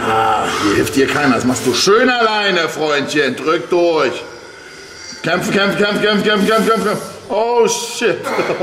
Ah, hier hilft dir keiner. Das machst du schön alleine, Freundchen. Drück durch. Kämpfen, kämpfen, kämpfen, kämpfen, kämpfen, kämpfen, kämpfen. Oh, shit.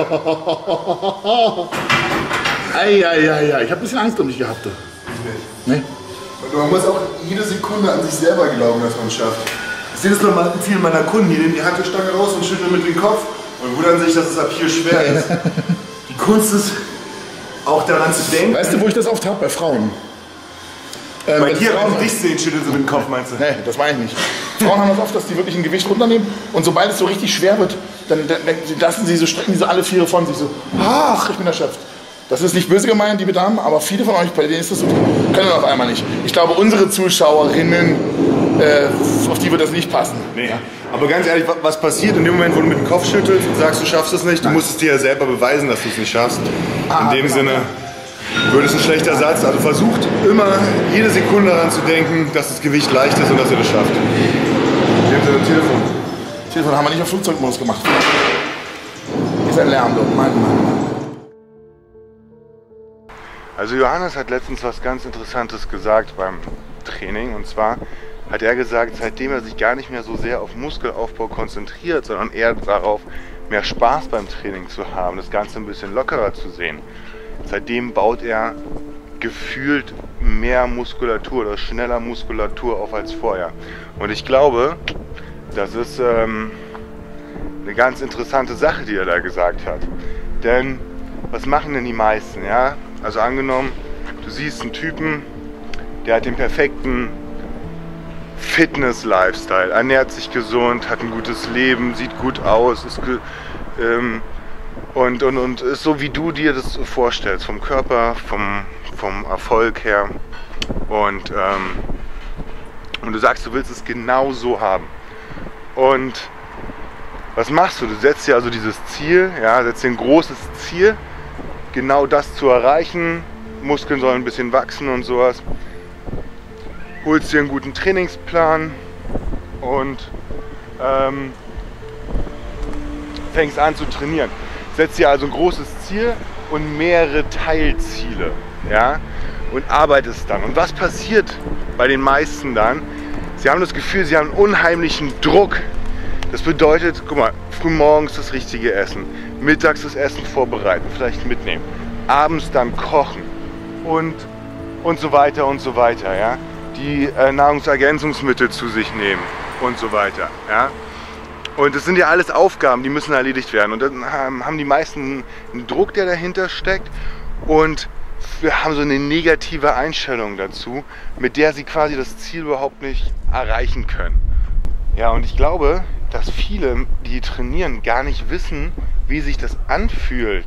Eieiei. Ich hab ein bisschen Angst um dich gehabt, du. Nee? Man muss auch jede Sekunde an sich selber glauben, dass man es schafft. Ich sehe das noch mal vielen meiner Kunden, die nehmen die Hantelstange raus und schütteln mit dem Kopf und wundern sich, dass es ab hier schwer ist. Die Kunst ist, auch daran zu denken. Weißt du, wo ich das oft habe? Bei Frauen. Bei dir, wenn sie dich sehen, schütteln sie mit dem Kopf, meinst du? Nee, das meine ich nicht. Frauen haben das oft, dass die wirklich ein Gewicht runternehmen und sobald es so richtig schwer wird, dann lassen sie so, strecken die so alle Viere von sich so, ach, ich bin erschöpft. Das ist nicht böse gemeint, liebe Damen, aber viele von euch, bei denen ist das so, können auf einmal nicht. Ich glaube, unsere Zuschauerinnen, auf die wird das nicht passen. Nee. Ja. Aber ganz ehrlich, was passiert in dem Moment, wo du mit dem Kopf schüttelst und sagst, du schaffst es nicht? Du musst es dir ja selber beweisen, dass du es nicht schaffst. In dem Sinne wird es ein schlechter Satz. Also versucht immer, jede Sekunde daran zu denken, dass das Gewicht leicht ist und dass ihr das schafft. In dem Sinne, Telefon. Telefon haben wir nicht auf Flugzeugmodus gemacht. Hier ist ein Lärm dort. Mann. Also Johannes hat letztens was ganz Interessantes gesagt beim Training, und zwar hat er gesagt, seitdem er sich gar nicht mehr so sehr auf Muskelaufbau konzentriert, sondern eher darauf, mehr Spaß beim Training zu haben, das Ganze ein bisschen lockerer zu sehen. Seitdem baut er gefühlt mehr Muskulatur oder schneller Muskulatur auf als vorher. Und ich glaube, das ist eine ganz interessante Sache, die er da gesagt hat. Denn was machen denn die meisten? Ja? Also angenommen, du siehst einen Typen, der hat den perfekten Fitness-Lifestyle, ernährt sich gesund, hat ein gutes Leben, sieht gut aus, ist und ist so, wie du dir das vorstellst, vom Körper, vom Erfolg her. Und du sagst, du willst es genau so haben. Und was machst du? Du setzt dir also dieses Ziel, ja, setzt dir ein großes Ziel, genau das zu erreichen. Muskeln sollen ein bisschen wachsen und sowas. Holst dir einen guten Trainingsplan und fängst an zu trainieren. Setzt dir also ein großes Ziel und mehrere Teilziele, ja, und arbeitest dann. Und was passiert bei den meisten dann? Sie haben das Gefühl, sie haben einen unheimlichen Druck. Das bedeutet, guck mal, frühmorgens das richtige Essen, mittags das Essen vorbereiten, vielleicht mitnehmen, abends dann kochen und so weiter und so weiter, ja. Die Nahrungsergänzungsmittel zu sich nehmen und so weiter, ja. Und das sind ja alles Aufgaben, die müssen erledigt werden. Und dann haben die meisten einen Druck, der dahinter steckt, und wir haben so eine negative Einstellung dazu, mit der sie quasi das Ziel überhaupt nicht erreichen können. Ja, und ich glaube, dass viele, die trainieren, gar nicht wissen, wie sich das anfühlt,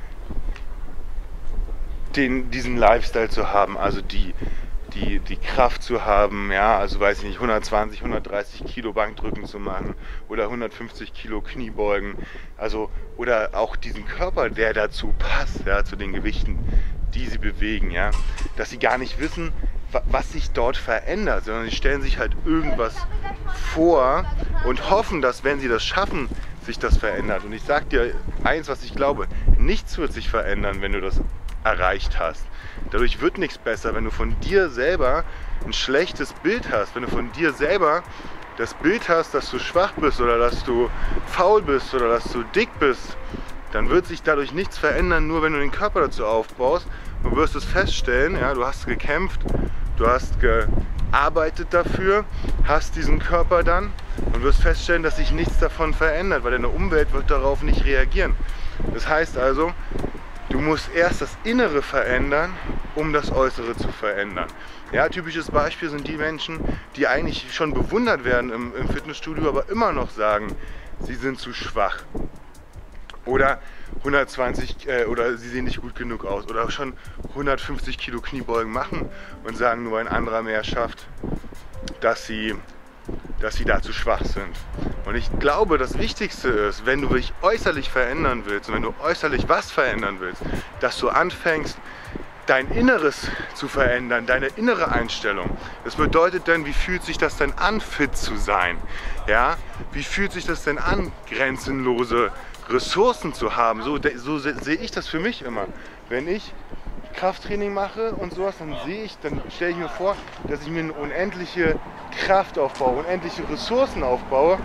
diesen Lifestyle zu haben, also die Kraft zu haben, ja, also weiß ich nicht, 120, 130 Kilo Bankdrücken zu machen oder 150 Kilo Kniebeugen, also, oder auch diesen Körper, der dazu passt, ja, zu den Gewichten, die sie bewegen, ja, dass sie gar nicht wissen, was sich dort verändert, sondern sie stellen sich halt irgendwas vor und hoffen, dass, wenn sie das schaffen, sich das verändert. Und ich sag dir eins, was ich glaube, nichts wird sich verändern, wenn du das erreicht hast. Dadurch wird nichts besser, wenn du von dir selber ein schlechtes Bild hast, wenn du von dir selber das Bild hast, dass du schwach bist oder dass du faul bist oder dass du dick bist, dann wird sich dadurch nichts verändern, nur wenn du den Körper dazu aufbaust. Du wirst es feststellen, ja, du hast gekämpft, du hast gearbeitet dafür, hast diesen Körper dann und wirst feststellen, dass sich nichts davon verändert, weil deine Umwelt wird darauf nicht reagieren. Das heißt also, du musst erst das Innere verändern, um das Äußere zu verändern. Ja, typisches Beispiel sind die Menschen, die eigentlich schon bewundert werden im Fitnessstudio, aber immer noch sagen, sie sind zu schwach. Oder 120 oder sie sehen nicht gut genug aus. Oder schon 150 Kilo Kniebeugen machen und sagen, nur ein anderer mehr schafft, dass sie dazu schwach sind. Und ich glaube, das Wichtigste ist, wenn du dich äußerlich verändern willst und wenn du äußerlich was verändern willst, dass du anfängst, dein Inneres zu verändern, deine innere Einstellung. Das bedeutet dann, wie fühlt sich das denn an, fit zu sein? Ja? Wie fühlt sich das denn an, grenzenlose Ressourcen zu haben? So sehe ich das für mich immer. Wenn ich Krafttraining mache und sowas, dann stelle ich mir vor, dass ich mir eine unendliche Kraft aufbaue, unendliche Ressourcen aufbaue,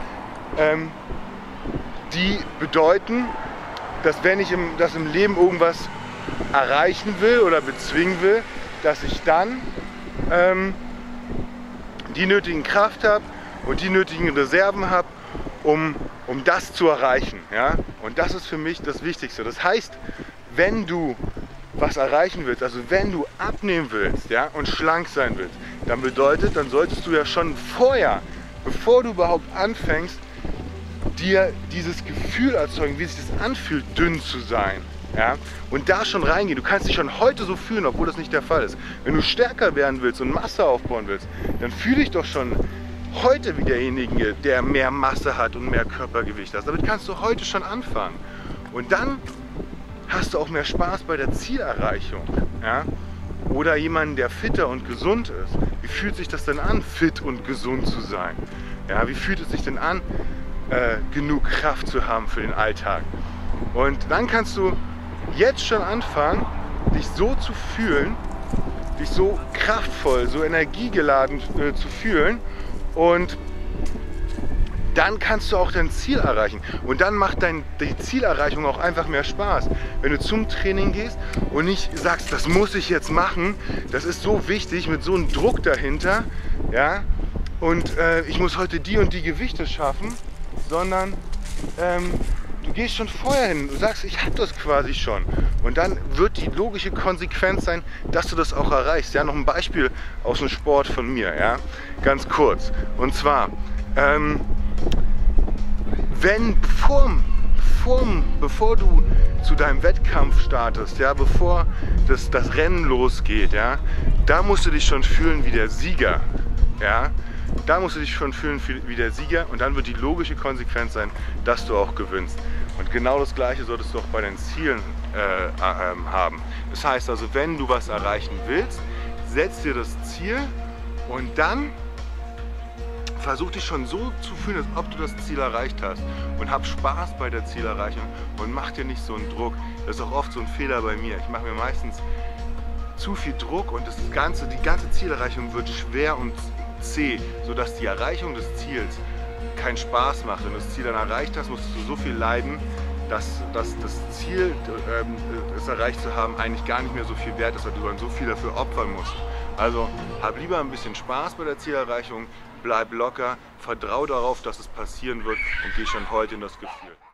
die bedeuten, dass wenn ich im Leben irgendwas erreichen will oder bezwingen will, dass ich dann die nötigen Kraft habe und die nötigen Reserven habe, um das zu erreichen. Ja? Und das ist für mich das Wichtigste. Das heißt, wenn du was erreichen willst, also wenn du abnehmen willst, ja, und schlank sein willst, dann solltest du ja schon vorher, bevor du überhaupt anfängst, dir dieses Gefühl erzeugen, wie sich das anfühlt, dünn zu sein. Ja? Und da schon reingehen. Du kannst dich schon heute so fühlen, obwohl das nicht der Fall ist. Wenn du stärker werden willst und Masse aufbauen willst, dann fühle dich doch schon heute wie derjenige, der mehr Masse hat und mehr Körpergewicht hat. Damit kannst du heute schon anfangen. Und dann hast du auch mehr Spaß bei der Zielerreichung. Ja? Oder jemanden, der fitter und gesund ist. Wie fühlt sich das denn an, fit und gesund zu sein? Ja? Wie fühlt es sich denn an, genug Kraft zu haben für den Alltag? Und dann kannst du jetzt schon anfangen, dich so zu fühlen, dich so kraftvoll, so energiegeladen zu fühlen, und dann kannst du auch dein Ziel erreichen. Und dann macht die Zielerreichung auch einfach mehr Spaß. Wenn du zum Training gehst und nicht sagst, das muss ich jetzt machen, das ist so wichtig, mit so einem Druck dahinter, ja, und ich muss heute die und die Gewichte schaffen, sondern du gehst schon vorher hin, du sagst, ich habe das quasi schon. Und dann wird die logische Konsequenz sein, dass du das auch erreichst. Ja, noch ein Beispiel aus dem Sport von mir, ja, ganz kurz. Und zwar, bevor du zu deinem Wettkampf startest, ja, bevor das Rennen losgeht, ja, da musst du dich schon fühlen wie der Sieger. Ja. Da musst du dich schon fühlen wie der Sieger, und dann wird die logische Konsequenz sein, dass du auch gewinnst. Und genau das Gleiche solltest du auch bei deinen Zielen haben. Das heißt also, wenn du was erreichen willst, setz dir das Ziel und dann versuch dich schon so zu fühlen, als ob du das Ziel erreicht hast. Und hab Spaß bei der Zielerreichung und mach dir nicht so einen Druck. Das ist auch oft so ein Fehler bei mir. Ich mache mir meistens zu viel Druck und die ganze Zielerreichung wird schwer und zäh, sodass die Erreichung des Ziels keinen Spaß macht. Wenn du das Ziel dann erreicht hast, musst du so viel leiden, dass das Ziel, es erreicht zu haben, eigentlich gar nicht mehr so viel wert ist, weil du dann so viel dafür opfern musst. Also hab lieber ein bisschen Spaß bei der Zielerreichung, bleib locker, vertrau darauf, dass es passieren wird, und geh schon heute in das Gefühl.